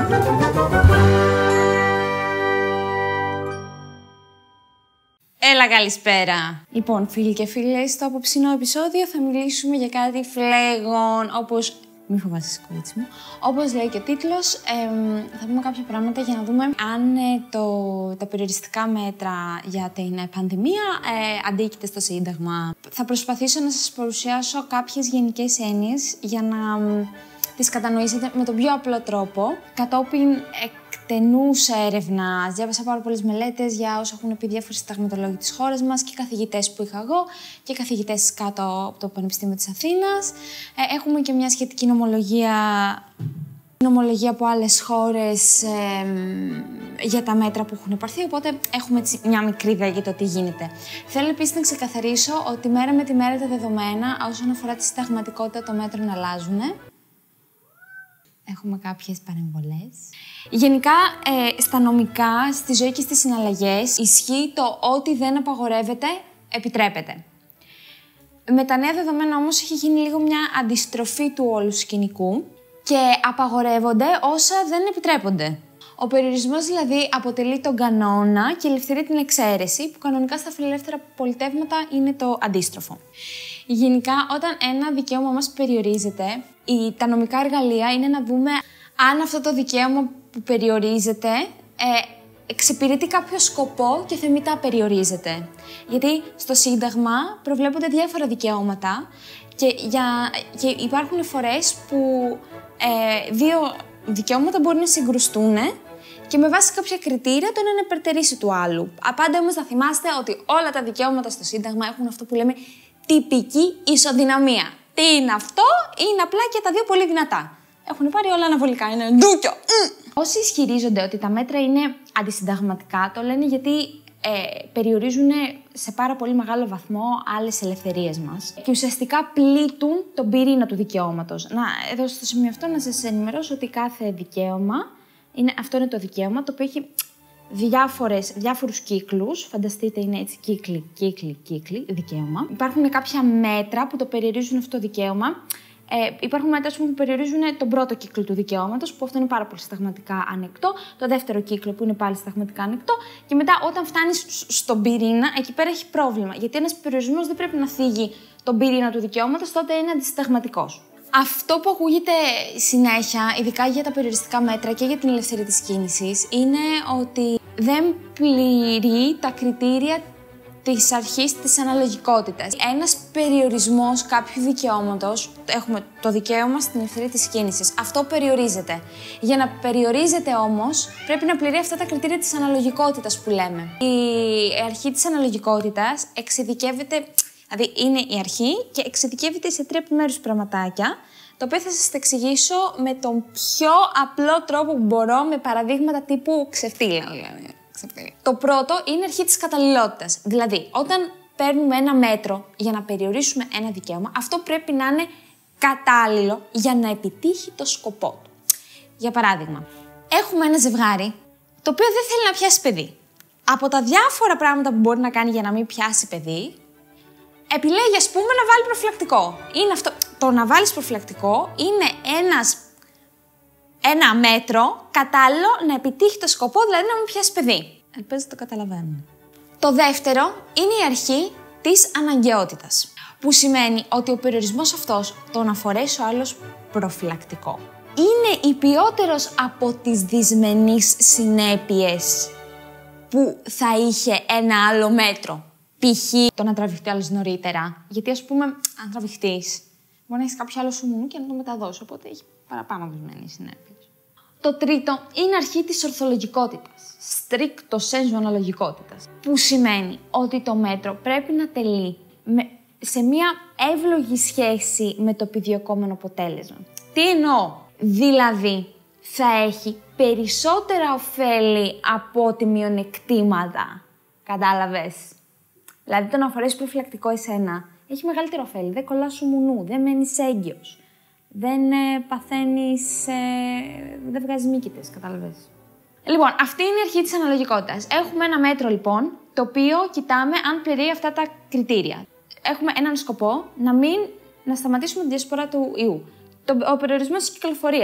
Έλα, καλησπέρα. Λοιπόν, φίλοι και φίλες, στο απόψινό επεισόδιο θα μιλήσουμε για κάτι φλέγον, όπως... Μη φοβάσαι, κορίτσι μου. Όπως λέει και ο τίτλος, θα πούμε κάποια πράγματα για να δούμε αν τα περιοριστικά μέτρα για την πανδημία αντίκειται στο Σύνταγμα. Θα προσπαθήσω να σας παρουσιάσω κάποιες γενικές έννοιες για να τις κατανοήσετε με τον πιο απλό τρόπο. Κατόπιν εκτενούς έρευνας, διάβασα πάρα πολλές μελέτες για όσα έχουν πει διάφοροι συνταγματολόγοι της χώρας μας και καθηγητές που είχα εγώ και καθηγητές κάτω από το Πανεπιστήμιο της Αθήνας. Έχουμε και μια σχετική νομολογία από άλλες χώρες για τα μέτρα που έχουν πάρθει, οπότε έχουμε μια μικρή ιδέα για το τι γίνεται. Θέλω επίσης να ξεκαθαρίσω ότι μέρα με τη μέρα τα δεδομένα όσον αφορά τη συνταγματικότητα των μέτρων αλλάζουν. Έχουμε κάποιες παρεμβολές. Γενικά, στα νομικά, στη ζωή και στις συναλλαγές, ισχύει το ότι δεν απαγορεύεται, επιτρέπεται. Με τα νέα δεδομένα όμως έχει γίνει λίγο μια αντιστροφή του όλου σκηνικού και απαγορεύονται όσα δεν επιτρέπονται. Ο περιορισμός δηλαδή αποτελεί τον κανόνα και η ελευθερία την εξαίρεση, που κανονικά στα φιλελεύθερα πολιτεύματα είναι το αντίστροφο. Γενικά, όταν ένα δικαίωμα μας περιορίζεται, τα νομικά εργαλεία είναι να δούμε αν αυτό το δικαίωμα που περιορίζεται εξυπηρετεί κάποιο σκοπό και θεμητά περιορίζεται. Γιατί στο Σύνταγμα προβλέπονται διάφορα δικαιώματα και υπάρχουν φορές που δύο δικαιώματα μπορεί να συγκρουστούν και με βάση κάποια κριτήρια το έναν υπερτερήσει του άλλου. Απάντα όμως να θυμάστε ότι όλα τα δικαιώματα στο Σύνταγμα έχουν αυτό που λέμε τυπική ισοδυναμία. Τι είναι αυτό? Είναι απλά και τα δύο πολύ δυνατά. Έχουν πάρει όλα αναβολικά, είναι ντούκιο. Όσοι ισχυρίζονται ότι τα μέτρα είναι αντισυνταγματικά, το λένε γιατί περιορίζουν σε πάρα πολύ μεγάλο βαθμό άλλες ελευθερίες μας και ουσιαστικά πλήττουν τον πυρήνα του δικαιώματος. Εδώ στο σημείο αυτό να σας ενημερώσω ότι κάθε δικαίωμα, αυτό είναι το δικαίωμα, το οποίο έχει διάφορους κύκλους. Φανταστείτε, είναι έτσι κύκλοι, δικαίωμα. Υπάρχουν κάποια μέτρα που το περιορίζουν αυτό το δικαίωμα. Υπάρχουν μέτρα που περιορίζουν τον πρώτο κύκλο του δικαιώματος, που αυτό είναι πάρα πολύ συνταγματικά ανεκτό. Το δεύτερο κύκλο, που είναι πάλι συνταγματικά ανεκτό. Και μετά, όταν φτάνεις στον πυρήνα, εκεί πέρα έχει πρόβλημα. Γιατί ένας περιορισμός δεν πρέπει να θίγει τον πυρήνα του δικαιώματος, τότε είναι αντισυνταγματικός. Αυτό που ακούγεται συνέχεια, ειδικά για τα περιοριστικά μέτρα και για την ελευθερία της κίνησης, είναι ότι δεν πληρεί τα κριτήρια της αρχής της αναλογικότητας. Ένας περιορισμός κάποιου δικαιώματος, έχουμε το δικαίωμα στην ελευθερία της κίνησης, αυτό περιορίζεται. Για να περιορίζεται όμως, πρέπει να πληρεί αυτά τα κριτήρια της αναλογικότητας που λέμε. Η αρχή της αναλογικότητας εξειδικεύεται, δηλαδή είναι η αρχή και εξειδικεύεται σε 3 επιμέρους πραγματάκια, το οποίο θα σας τα εξηγήσω με τον πιο απλό τρόπο που μπορώ, με παραδείγματα τύπου ξεφτύλα, δηλαδή. Το πρώτο είναι η αρχή της καταλληλότητας. Δηλαδή, όταν παίρνουμε ένα μέτρο για να περιορίσουμε ένα δικαίωμα, αυτό πρέπει να είναι κατάλληλο για να επιτύχει το σκοπό του. Για παράδειγμα, έχουμε ένα ζευγάρι το οποίο δεν θέλει να πιάσει παιδί. Από τα διάφορα πράγματα που μπορεί να κάνει για να μην πιάσει παιδί, επιλέγει, ας πούμε, να βάλει προφυλακτικό. Είναι αυτό. Το να βάλεις προφυλακτικό είναι ένα μέτρο κατάλληλο να επιτύχει το σκοπό, δηλαδή να μην πιάσει παιδί. Ελπίζω το καταλαβαίνουν. Το δεύτερο είναι η αρχή της αναγκαιότητας, που σημαίνει ότι ο περιορισμός αυτός, το να φορέσει ο άλλος προφυλακτικό, είναι υπιότερος από τις δυσμενείς συνέπειες που θα είχε ένα άλλο μέτρο. Π.χ. το να τραβηχτεί άλλος νωρίτερα. Γιατί, ας πούμε, αν τραβηχτείς, μπορεί να έχεις κάποιο άλλο σου μουνού και να το μεταδώσει. Οπότε έχει παραπάνω δυσμενείς συνέπειες. Το τρίτο είναι αρχή της ορθολογικότητας. Stricto sensu αναλογικότητας. Που σημαίνει ότι το μέτρο πρέπει να τελεί σε μια εύλογη σχέση με το επιδιωκόμενο αποτέλεσμα. Τι εννοώ? Δηλαδή, θα έχει περισσότερα ωφέλη από ότι μειονεκτήματα. Κατάλαβες? Δηλαδή, το να φορέσεις προφυλακτικό εσένα έχει μεγαλύτερο ωφέλη. Δεν κολλάς σου μουνού, δεν μένεις έγκυος, δεν παθαίνεις, δεν βγάζεις μύκητες, κατάλαβες. Λοιπόν, αυτή είναι η αρχή της αναλογικότητας. Έχουμε ένα μέτρο, λοιπόν, το οποίο κοιτάμε αν πληρεί αυτά τα κριτήρια. Έχουμε έναν σκοπό να σταματήσουμε τη διασπορά του ιού. Ο περιορισμός της κυκλοφορίας.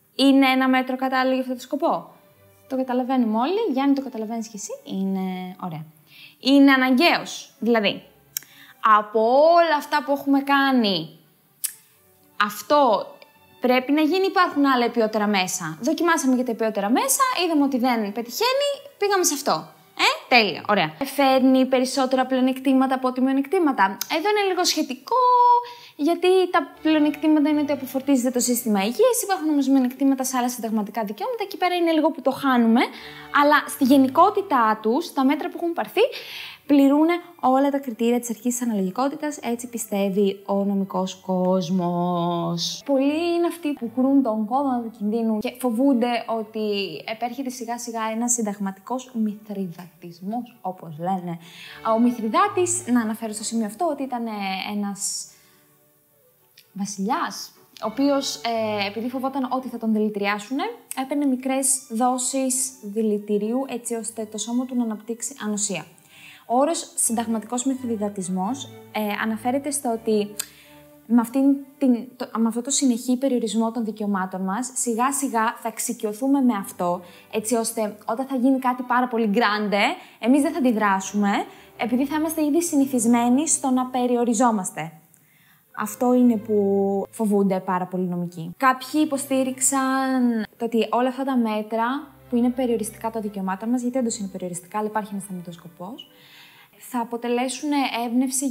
Είναι ένα μέτρο κατάλληλο για αυτό το σκοπό. Το καταλαβαίνουμε όλοι. Γιάννη, το καταλαβαίνεις και εσύ. Είναι ωραία. Είναι αναγκαίος. Δηλαδή, από όλα αυτά που έχουμε κάνει, αυτό πρέπει να γίνει, υπάρχουν άλλα επιότερα μέσα. Δοκιμάσαμε και τα επιότερα μέσα, είδαμε ότι δεν πετυχαίνει, πήγαμε σε αυτό. Τέλεια, ωραία. Φέρνει περισσότερα πλεονεκτήματα από ότι μειονεκτήματα. Εδώ είναι λίγο σχετικό, γιατί τα πλεονεκτήματα είναι ότι αποφορτίζεται το σύστημα υγείας, υπάρχουν όμως μειονεκτήματα σε άλλα συνταγματικά δικαιώματα, εκεί πέρα είναι λίγο που το χάνουμε, αλλά στη γενικότητά τους, τα μέτρα που έχουν πάρθει, πληρούν όλα τα κριτήρια της αρχής της αναλογικότητας, έτσι πιστεύει ο νομικός κόσμος. Πολλοί είναι αυτοί που κρούν τον κόδωνα του κινδύνου και φοβούνται ότι επέρχεται σιγά σιγά ένας συνταγματικός μηθριδατισμός, όπως λένε. Ο Μηθριδάτης, να αναφέρω στο σημείο αυτό, ότι ήταν ένας βασιλιάς, ο οποίος, επειδή φοβόταν ότι θα τον δηλητηριάσουν, έπαιρνε μικρές δόσεις δηλητηρίου, έτσι ώστε το σώμα του να αναπτύξει ανοσία. Ο όρος συνταγματικός μηθριδατισμός αναφέρεται στο ότι με αυτό το συνεχή περιορισμό των δικαιωμάτων μας, σιγά σιγά θα εξοικειωθούμε με αυτό, έτσι ώστε όταν θα γίνει κάτι πάρα πολύ grande, εμείς δεν θα αντιδράσουμε, επειδή θα είμαστε ήδη συνηθισμένοι στο να περιοριζόμαστε. Αυτό είναι που φοβούνται πάρα πολλοί νομικοί. Κάποιοι υποστήριξαν το ότι όλα αυτά τα μέτρα που είναι περιοριστικά των δικαιωμάτων μας, γιατί όντως είναι περιοριστικά, αλλά υπάρχει ένας θεμητός σκοπός, θα αποτελέσουν έμπνευση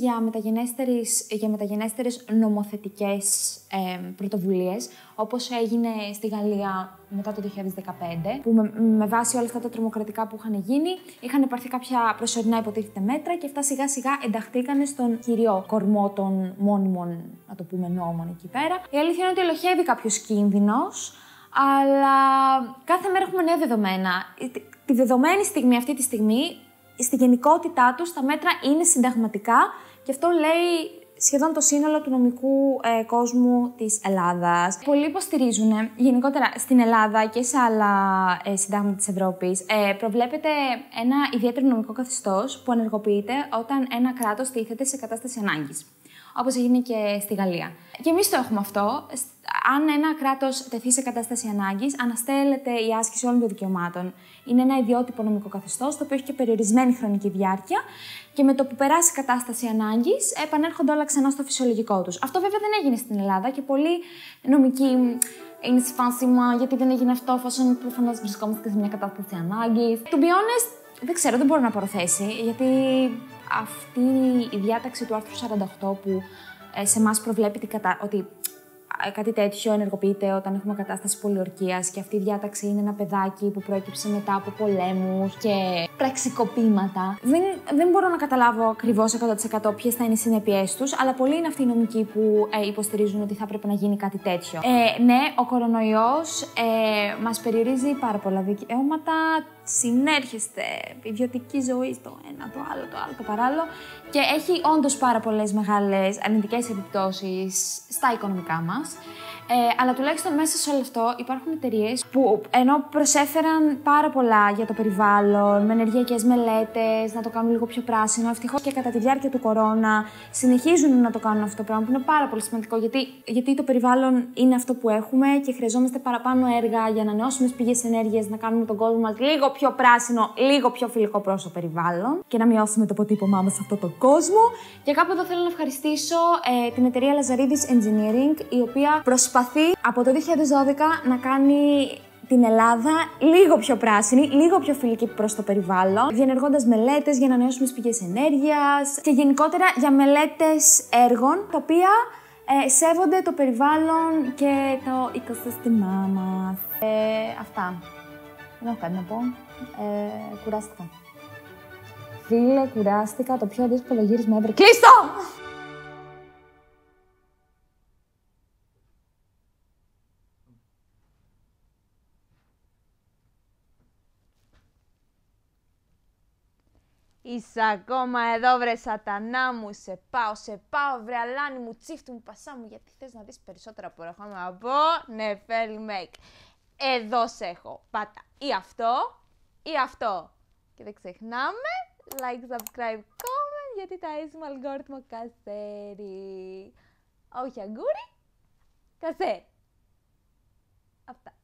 για μεταγενέστερες νομοθετικές πρωτοβουλίες, όπως έγινε στη Γαλλία μετά το 2015, που με βάση όλα αυτά τα τρομοκρατικά που είχαν γίνει, είχαν πάρθει κάποια προσωρινά υποτίθεται μέτρα και αυτά σιγά σιγά ενταχθήκαν στον κύριο κορμό των μόνιμων, να το πούμε, νόμων εκεί πέρα. Η αλήθεια είναι ότι ελοχεύει κάποιος κίνδυνος, αλλά κάθε μέρα έχουμε νέα δεδομένα. Τη δεδομένη στιγμή, αυτή τη στιγμή, στη γενικότητά τους, τα μέτρα είναι συνταγματικά και αυτό λέει σχεδόν το σύνολο του νομικού κόσμου της Ελλάδας. Πολλοί υποστηρίζουν, γενικότερα στην Ελλάδα και σε άλλα συντάγματα της Ευρώπης, προβλέπεται ένα ιδιαίτερο νομικό καθεστώς που ενεργοποιείται όταν ένα κράτος τίθεται σε κατάσταση ανάγκης. Όπως έγινε και στη Γαλλία. Και εμείς το έχουμε αυτό. Αν ένα κράτος τεθεί σε κατάσταση ανάγκης, αναστέλλεται η άσκηση όλων των δικαιωμάτων. Είναι ένα ιδιότυπο νομικό καθεστώς, το οποίο έχει και περιορισμένη χρονική διάρκεια και με το που περάσει η κατάσταση ανάγκης, επανέρχονται όλα ξανά στο φυσιολογικό τους. Αυτό βέβαια δεν έγινε στην Ελλάδα και πολλοί νομικοί είναι στη φάση μα γιατί δεν έγινε αυτό, εφόσον προφανώς βρισκόμαστε και σε μια κατάσταση ανάγκης. To be honest, δεν ξέρω, δεν μπορώ να προθέσει, γιατί αυτή η διάταξη του άρθρου 48 που σε εμάς προβλέπει ότι κάτι τέτοιο ενεργοποιείται όταν έχουμε κατάσταση πολιορκίας και αυτή η διάταξη είναι ένα παιδάκι που προέκυψε μετά από πολέμους και πραξικοπήματα. Δεν μπορώ να καταλάβω ακριβώς 100% ποιες θα είναι οι συνέπειές τους, αλλά πολλοί είναι αυτοί οι νομικοί που υποστηρίζουν ότι θα πρέπει να γίνει κάτι τέτοιο. Ναι, ο κορονοϊός μας περιορίζει πάρα πολλά δικαιώματα, συνέρχεστε, ιδιωτική ζωή στο ένα, το άλλο, το παράλληλο και έχει όντως πάρα πολλές μεγάλες αρνητικές επιπτώσεις στα οικονομικά μας. Αλλά τουλάχιστον μέσα σε όλο αυτό υπάρχουν εταιρείες που ενώ προσέφεραν πάρα πολλά για το περιβάλλον, με ενεργειακές μελέτες, να το κάνουν λίγο πιο πράσινο, ευτυχώς και κατά τη διάρκεια του κορώνα συνεχίζουν να το κάνουν αυτό το πράγμα που είναι πάρα πολύ σημαντικό γιατί το περιβάλλον είναι αυτό που έχουμε και χρειαζόμαστε παραπάνω έργα για να ανανεώσιμες πηγές ενέργειας, να κάνουμε τον κόσμο μας λίγο πιο πράσινο, λίγο πιο φιλικό προς το περιβάλλον και να μειώσουμε το αποτύπωμά μας σε αυτόν τον κόσμο. Και κάπου εδώ θέλω να ευχαριστήσω την εταιρεία Lazaridis Engineering, η οποία προσπαθεί από το 2012 να κάνει την Ελλάδα λίγο πιο πράσινη, λίγο πιο φιλική προς το περιβάλλον, διενεργώντας μελέτες για ανανεώσιμες πηγές ενέργειας και γενικότερα για μελέτες έργων, τα οποία σέβονται το περιβάλλον και το οικοσύστημά μας. Αυτά. Δεν έχω κάτι να πω. Κουράστηκα. Φίλε, κουράστηκα. Το πιο δύσκολο γύρισμα ever. Κλείστο! Είσαι ακόμα εδώ, βρε σατανά μου, σε πάω, βρε αλάνι μου, τσίφτου μου, πασά μου, γιατί θες να δεις περισσότερα που έχω να πω, Νεφέλη Make. Εδώ σε έχω, πάτα ή αυτό, και δεν ξεχνάμε, like, subscribe, comment, γιατί τα ίσουμε αλγόριθμο κασέρι. Όχι αγκούρι, κασέρι. Αυτά.